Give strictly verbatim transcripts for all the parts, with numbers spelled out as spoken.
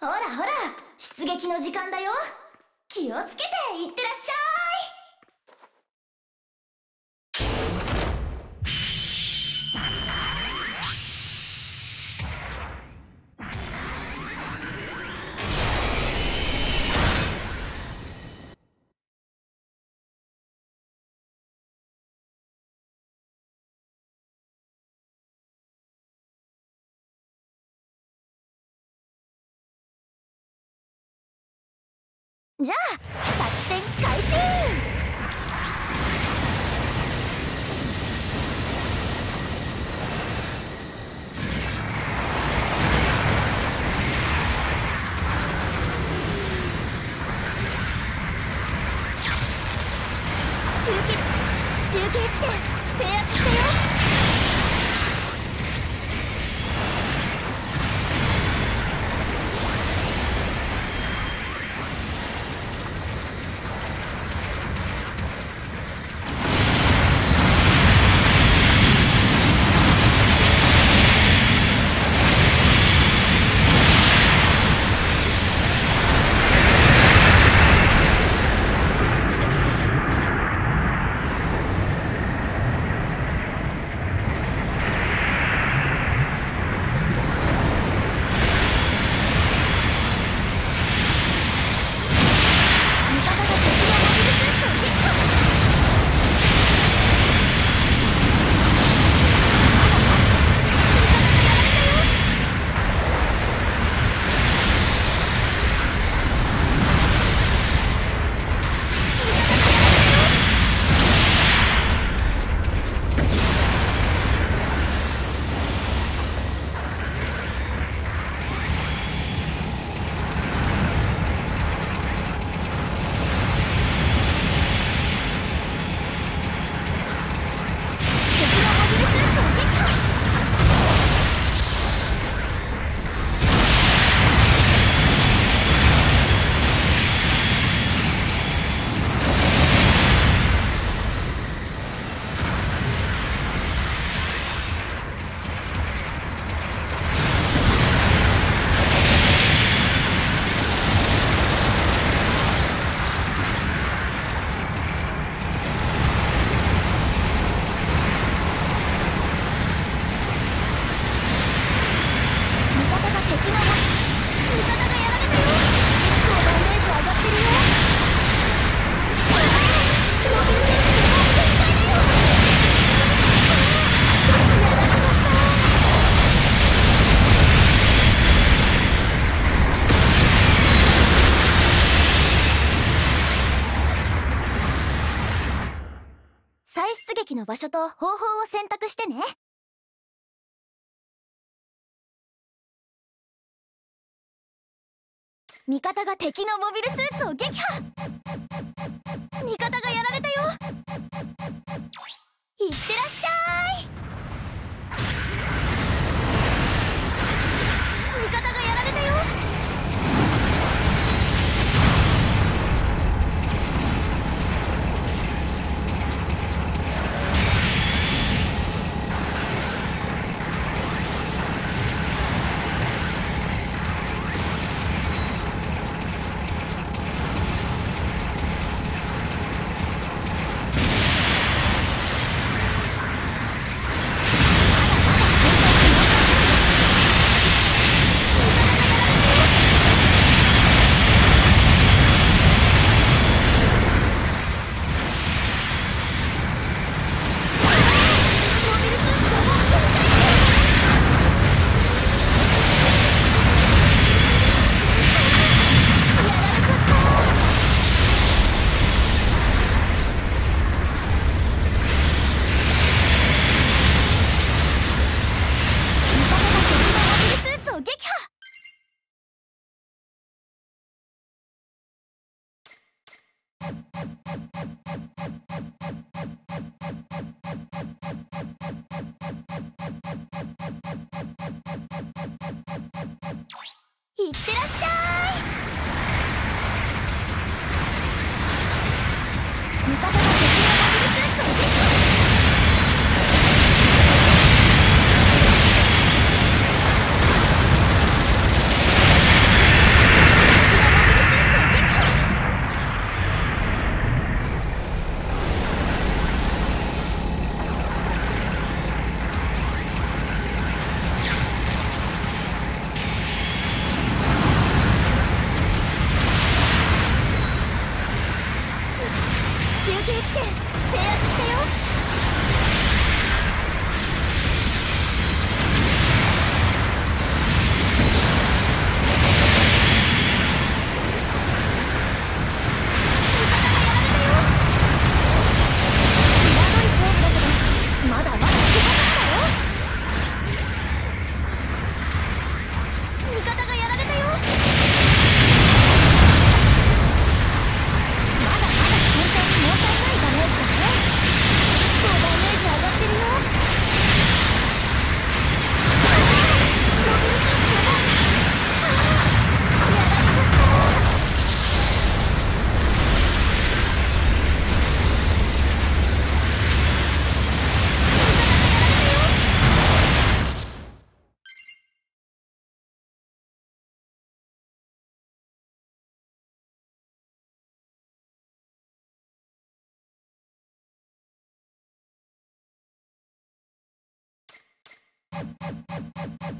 ほらほら、出撃の時間だよ。気をつけていってらっしゃい。じゃあ作戦開始。中継中継地点制圧したよ。再出撃の場所と方法を選択してね。味方が敵のモビルスーツを撃破。味方がやられたよ。いってらっしゃい。味方がやられたよ。いってらっしゃい。味方が敵のモビルスーツを撃破。味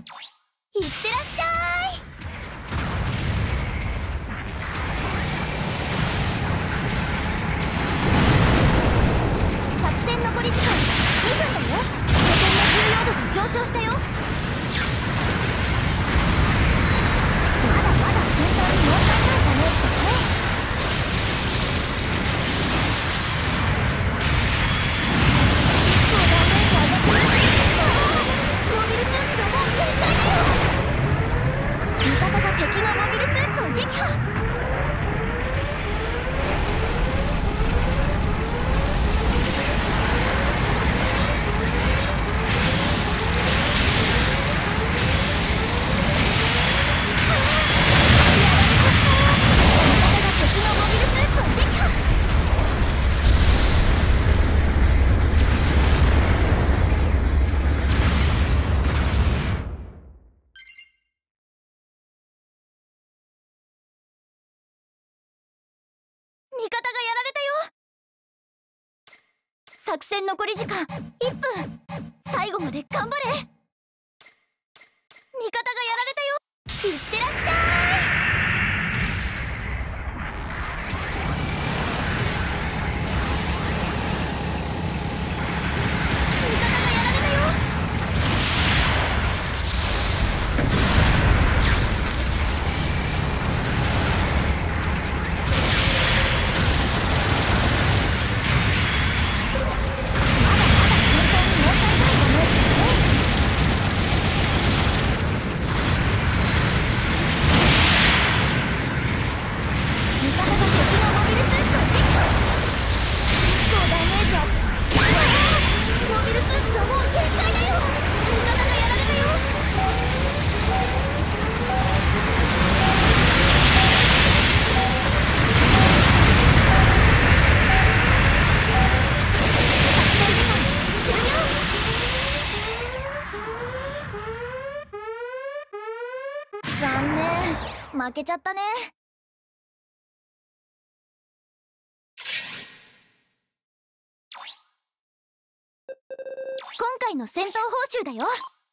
いってらっしゃい。作戦残り時間にふんだよ。拠点の重要度が上昇したよ。まだまだ戦闘に問題ないダメージだね。敵のモビルスーツを撃破。味方がやられたよ。作戦残り時間いっぷん。最後まで頑張れ。味方がやられたよ。いってらっしゃい。味方がやられたよ。残念、負けちゃったね。今回の戦闘報酬だよ。